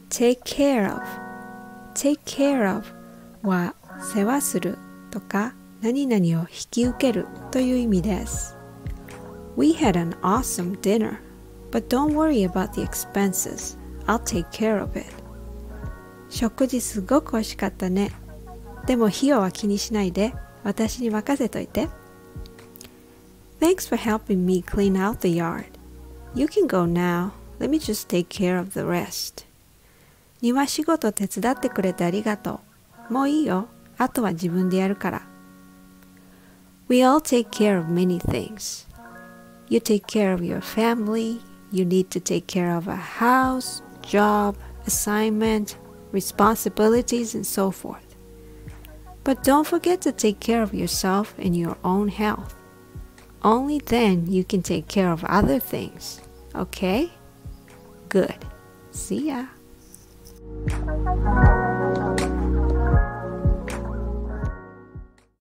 take care of。take care of は世話するとか何々を引き受けるという意味です。We had an awesome dinner, but don't worry about the expenses. I'll take care of it. 食事すごく美味しかったね。でも費用は気にしないで、私に任せといて。Thanks for helping me clean out the yard. You can go now. Let me just take care of the rest. 庭仕事手伝ってくれてありがとう。もういいよ。あとは自分でやるから。We all take care of many things. You take care of your family. You need to take care of a house, job, assignment, responsibilities, and so forth. But don't forget to take care of yourself and your own health. Only then you can take care of other things. Okay? Good. See ya.